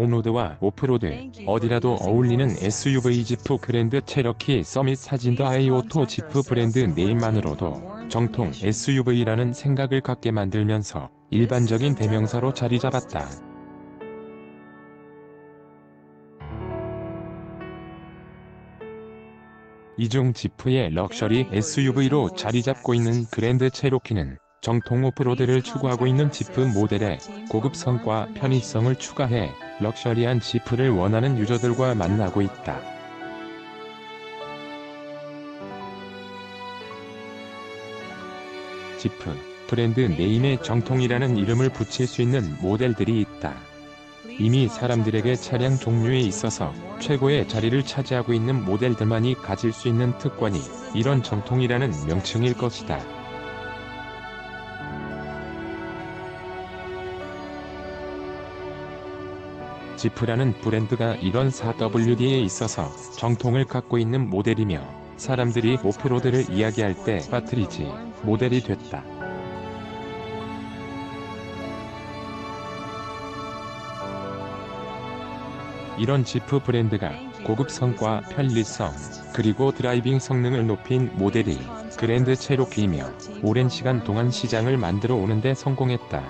온로드와 오프로드, 어디라도 어울리는 SUV 지프 그랜드 체러키 서밋 사진 아이오토 지프 브랜드 네임만으로도 정통 SUV라는 생각을 갖게 만들면서 일반적인 대명사로 자리 잡았다. 이중 지프의 럭셔리 SUV로 자리 잡고 있는 그랜드 체로키는 정통 오프로드를 추구하고 있는 지프 모델에 고급성과 편의성을 추가해 럭셔리한 지프를 원하는 유저들과 만나고 있다. 지프 브랜드 네임에 정통이라는 이름을 붙일 수 있는 모델들이 있다. 이미 사람들에게 차량 종류에 있어서 최고의 자리를 차지하고 있는 모델들만이 가질 수 있는 특권이 이런 정통이라는 명칭일 것이다. 지프라는 브랜드가 이런 4WD에 있어서 정통을 갖고 있는 모델이며 사람들이 오프로드를 이야기할 때 파트리지 모델이 됐다. 이런 지프 브랜드가 고급성과 편리성, 그리고 드라이빙 성능을 높인 모델이 그랜드 체로키이며 오랜 시간 동안 시장을 만들어 오는데 성공했다.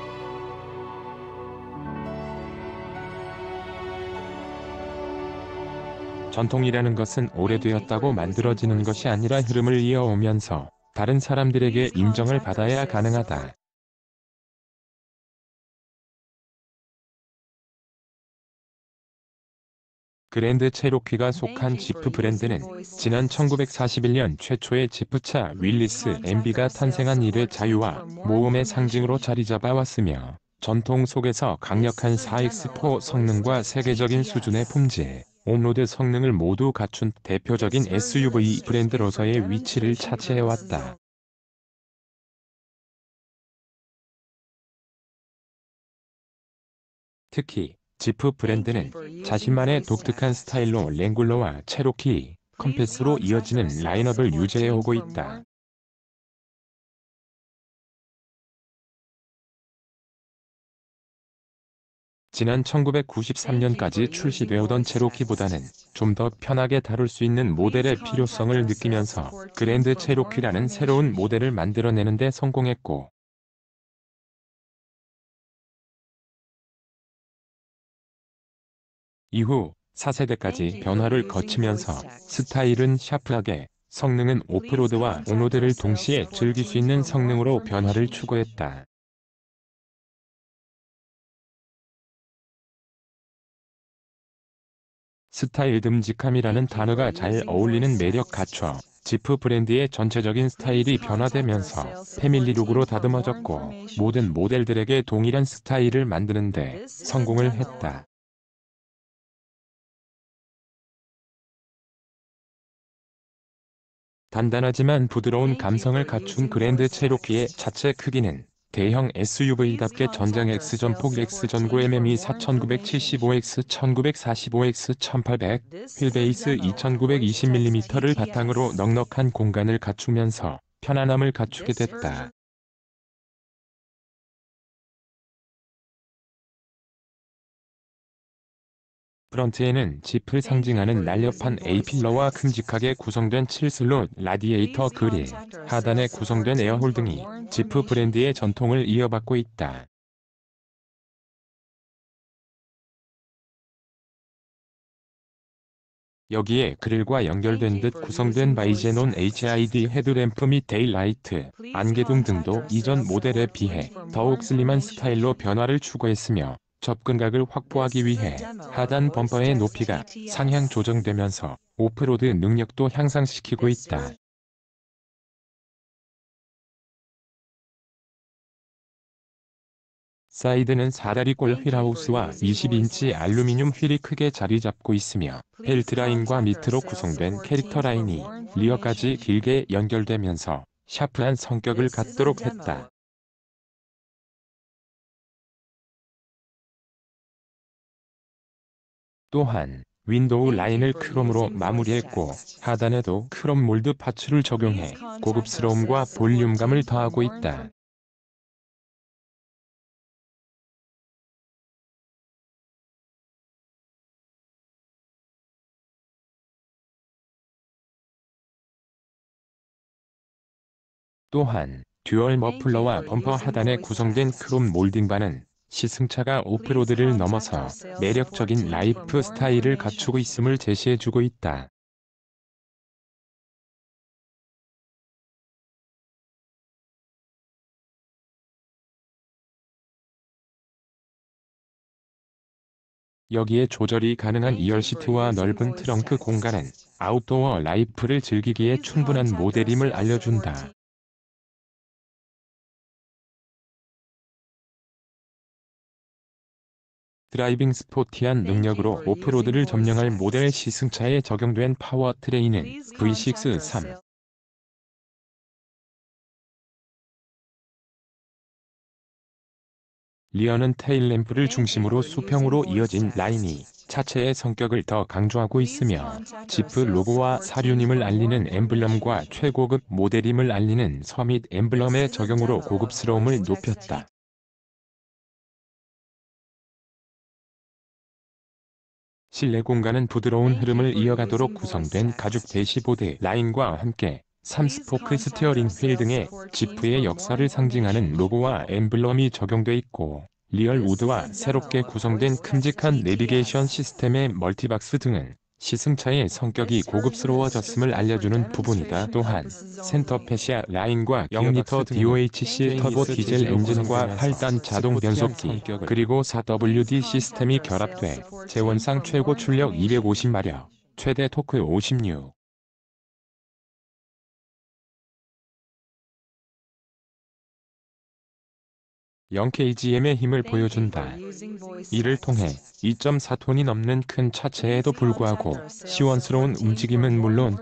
전통이라는 것은 오래되었다고 만들어지는 것이 아니라 흐름을 이어오면서 다른 사람들에게 인정을 받아야 가능하다. 그랜드 체로키가 속한 지프 브랜드는 지난 1941년 최초의 지프차 윌리스 MB가 탄생한 이래 자유와 모험의 상징으로 자리 잡아왔으며 전통 속에서 강력한 4X4 성능과 세계적인 수준의 품질, 온로드 성능을 모두 갖춘 대표적인 SUV 브랜드로서의 위치를 차지해왔다. 특히 지프 브랜드는 자신만의 독특한 스타일로 랭글러와 체로키, 컴패스로 이어지는 라인업을 유지해오고 있다. 지난 1993년까지 출시되어던 체로키보다는 좀 더 편하게 다룰 수 있는 모델의 필요성을 느끼면서 그랜드 체로키라는 새로운 모델을 만들어내는 데 성공했고, 이후 4세대까지 변화를 거치면서 스타일은 샤프하게, 성능은 오프로드와 온로드를 동시에 즐길 수 있는 성능으로 변화를 추구했다. 스타일 듬직함이라는 단어가 잘 어울리는 매력 갖춰 지프 브랜드의 전체적인 스타일이 변화되면서 패밀리룩으로 다듬어졌고 모든 모델들에게 동일한 스타일을 만드는데 성공을 했다. 단단하지만 부드러운 감성을 갖춘 그랜드 체로키의 자체 크기는 대형 SUV답게 전장 X전폭 X전 9mm 4975X 1945X 1800, 휠베이스 2920mm를 바탕으로 넉넉한 공간을 갖추면서 편안함을 갖추게 됐다. 프런트에는 지프를 상징하는 날렵한 A필러와 큼직하게 구성된 7슬롯 라디에이터 그릴, 하단에 구성된 에어홀 등이 지프 브랜드의 전통을 이어받고 있다. 여기에 그릴과 연결된 듯 구성된 바이제논 HID 헤드램프 및 데일라이트, 안개등 등도 이전 모델에 비해 더욱 슬림한 스타일로 변화를 추구했으며 접근각을 확보하기 위해 하단 범퍼의 높이가 상향 조정되면서 오프로드 능력도 향상시키고 있다. 사이드는 사다리꼴 휠하우스와 20인치 알루미늄 휠이 크게 자리 잡고 있으며 벨트라인과 밑으로 구성된 캐릭터 라인이 리어까지 길게 연결되면서 샤프한 성격을 갖도록 했다. 또한 윈도우 라인을 크롬으로 마무리했고 하단에도 크롬 몰드 파츠를 적용해 고급스러움과 볼륨감을 더하고 있다. 또한 듀얼 머플러와 범퍼 하단에 구성된 크롬 몰딩바는 시승차가 오프로드를 넘어서 매력적인 라이프 스타일을 갖추고 있음을 제시해주고 있다. 여기에 조절이 가능한 2열 시트와 넓은 트렁크 공간은 아웃도어 라이프를 즐기기에 충분한 모델임을 알려준다. 드라이빙 스포티한 능력으로 오프로드를 점령할 모델 시승차에 적용된 파워트레인은 V6-3. 리어는 테일램프를 중심으로 수평으로 이어진 라인이 차체의 성격을 더 강조하고 있으며 지프 로고와 사륜임을 알리는 엠블럼과 최고급 모델임을 알리는 서밋 엠블럼의 적용으로 고급스러움을 높였다. 실내 공간은 부드러운 흐름을 이어가도록 구성된 가죽 대시보드 라인과 함께 3스포크 스티어링 휠 등의 지프의 역사를 상징하는 로고와 엠블럼이 적용돼 있고, 리얼 우드와 새롭게 구성된 큼직한 내비게이션 시스템의 멀티박스 등은 시승차의 성격이 고급스러워졌음을 알려주는 부분이다. 또한 센터 패시아 라인과 0리터 DOHC 터보 디젤 엔진과 8단 자동 변속기 그리고 4WD 시스템이 결합돼 제원상 최고 출력 250마력, 최대 토크 50N, 0kgm의 힘을 보여준다. 이를 통해 2.4톤이 넘는 큰 차체에도 불구하고 시원스러운 움직임은 물론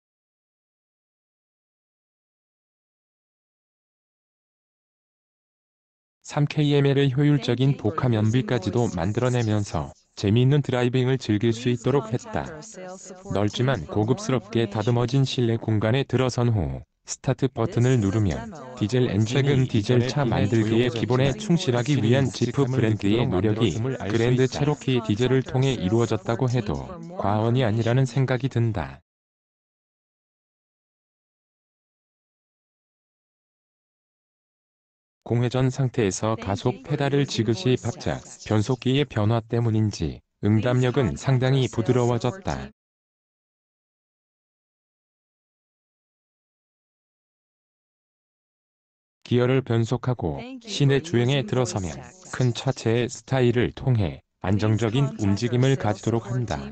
3km의 효율적인 복합 연비까지도 만들어내면서 재미있는 드라이빙을 즐길 수 있도록 했다. 넓지만 고급스럽게 다듬어진 실내 공간에 들어선 후 스타트 버튼을 누르면 디젤 엔진이 최근 디젤차 만들기의 기본에 충실하기 위한 지프 브랜드의 노력이 그랜드 체로키 디젤을 통해 이루어졌다고 해도 과언이 아니라는 생각이 든다. 공회전 상태에서 가속 페달을 지그시 밟자 변속기의 변화 때문인지 응답력은 상당히 부드러워졌다. 기어를 변속하고 시내 주행에 들어서면 큰 차체의 스타일을 통해 안정적인 움직임을 가지도록 한다.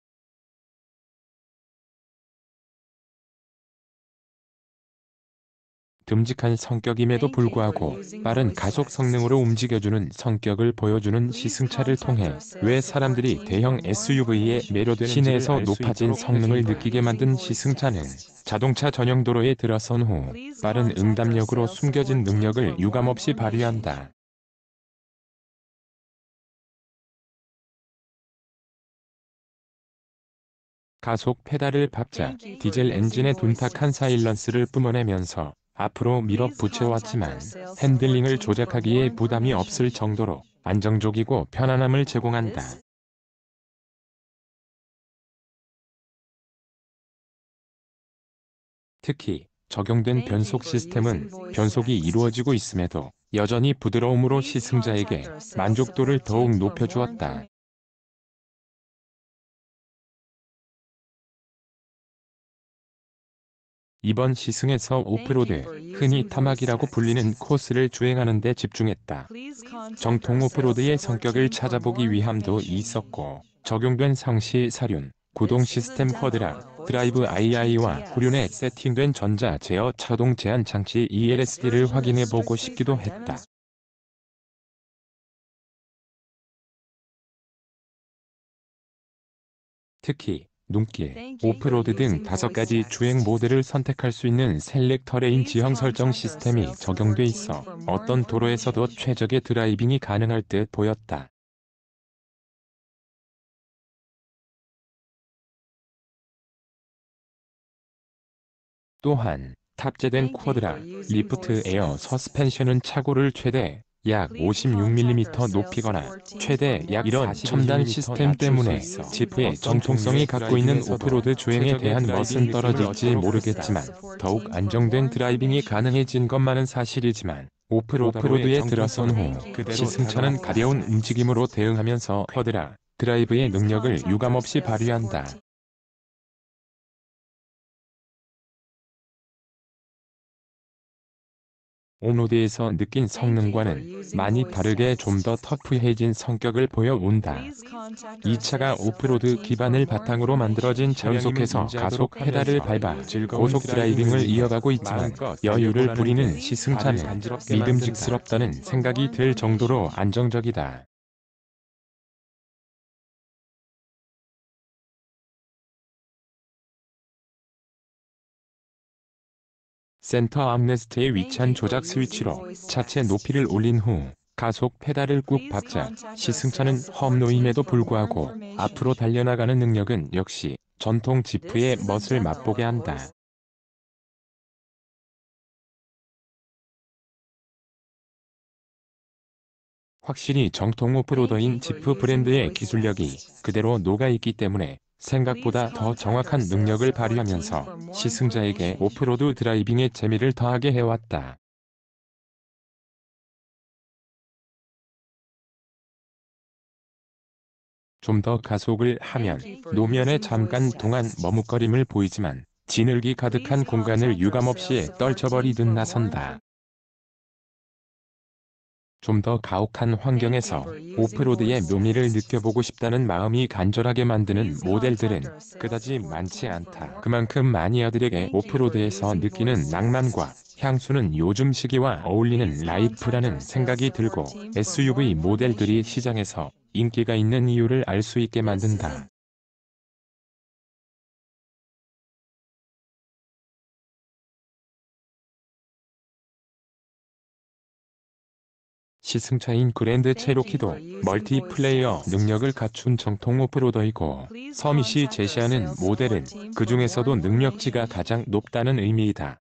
듬직한 성격임에도 불구하고 빠른 가속 성능으로 움직여주는 성격을 보여주는 시승차를 통해 왜 사람들이 대형 SUV에 매료되는지를 시내에서 높아진 성능을 느끼게 만든 시승차는 자동차 전용 도로에 들어선 후 빠른 응답력으로 숨겨진 능력을 유감없이 발휘한다. 가속 페달을 밟자 디젤 엔진의 둔탁한 사일런스를 뿜어내면서 앞으로 밀어붙여왔지만 핸들링을 조작하기에 부담이 없을 정도로 안정적이고 편안함을 제공한다. 특히 적용된 변속 시스템은 변속이 이루어지고 있음에도 여전히 부드러움으로 시승자에게 만족도를 더욱 높여주었다. 이번 시승에서 오프로드, 흔히 타막이라고 불리는 코스를 주행하는 데 집중했다. 정통 오프로드의 성격을 찾아보기 위함도 있었고, 적용된 상시 사륜, 구동 시스템 쿼드라, 드라이브 II와 후륜에 세팅된 전자 제어 차동 제한 장치 ELSD를 확인해보고 싶기도 했다. 특히 눈길, 오프로드 등 5가지 주행 모드를 선택할 수 있는 셀렉 터레인 지형 설정 시스템이 적용돼 있어 어떤 도로에서도 최적의 드라이빙이 가능할 듯 보였다. 또한 탑재된 쿼드라, 리프트 에어 서스펜션은 차고를 최대 약 56mm 높이거나 최대 약 이런 첨단 시스템 때문에 지프의 정통성이 갖고 있는 오프로드 주행에 대한 멋은 떨어질지 모르겠지만 더욱 안정된 드라이빙이 가능해진 것만은 사실이지만 오프로드에 들어선 후 시승차는 가벼운 움직임으로 대응하면서 쿼드라 드라이브의 능력을 유감없이 발휘한다. 온로드에서 느낀 성능과는 많이 다르게 좀 더 터프해진 성격을 보여온다. 이 차가 오프로드 기반을 바탕으로 만들어진 전속에서 가속 페달을 밟아 고속 드라이빙을 이어가고 있지만 여유를 부리는 시승차는 믿음직스럽다는 생각이 들 정도로 안정적이다. 센터 암레스트에 위치한 조작 스위치로 차체 높이를 올린 후 가속 페달을 꾹 박자 시승차는 험로임에도 불구하고 앞으로 달려나가는 능력은 역시 전통 지프의 멋을 맛보게 한다. 확실히 정통 오프로더인 지프 브랜드의 기술력이 그대로 녹아있기 때문에 생각보다 더 정확한 능력을 발휘하면서 시승자에게 오프로드 드라이빙의 재미를 더하게 해왔다. 좀 더 가속을 하면 노면에 잠깐 동안 머뭇거림을 보이지만 지늘기 가득한 공간을 유감없이 떨쳐버리듯 나선다. 좀 더 가혹한 환경에서 오프로드의 묘미를 느껴보고 싶다는 마음이 간절하게 만드는 모델들은 그다지 많지 않다. 그만큼 마니아들에게 오프로드에서 느끼는 낭만과 향수는 요즘 시기와 어울리는 라이프라는 생각이 들고 SUV 모델들이 시장에서 인기가 있는 이유를 알 수 있게 만든다. 시승차인 그랜드 체로키도 멀티플레이어 능력을 갖춘 정통 오프로더이고 서밋이 제시하는 모델은 그 중에서도 능력치가 가장 높다는 의미이다.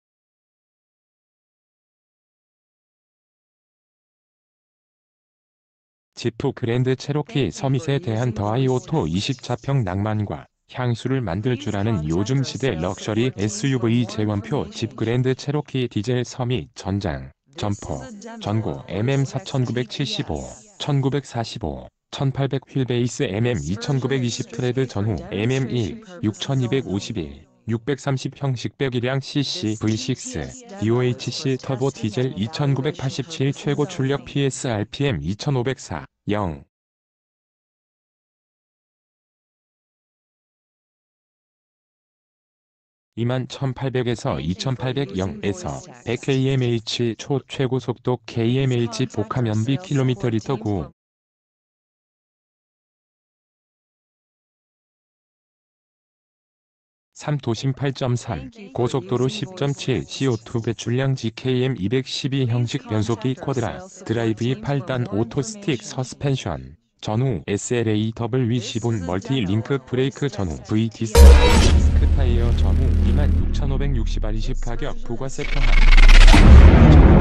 지프 그랜드 체로키 서밋에 대한 더하이 오토 24평 낭만과 향수를 만들 줄 아는 요즘 시대 럭셔리 SUV 재원표 집 그랜드 체로키 디젤 서밋 전장 점포, 전고 MM4975, 1945, 1800 휠베이스 MM2920 트레드 전후 MM1, 6251, 630 형식 배기량 CC V6, DOHC 터보 디젤 2987 최고 출력 PS RPM 2504, 0. 21,800에서 2,800영에서 100kmh 초 최고속도 kmh 복합연비 km/리터 9. 3도심 8.3, 고속도로 10.7 CO2 배출량 GKM 212 형식 변속기 쿼드라, 드라이브 8단 오토스틱 서스펜션, 전후 SLA W15 멀티 링크 브레이크 전후 V 디스크 타이어 전후 26,560R 20 가격 부가세 포함.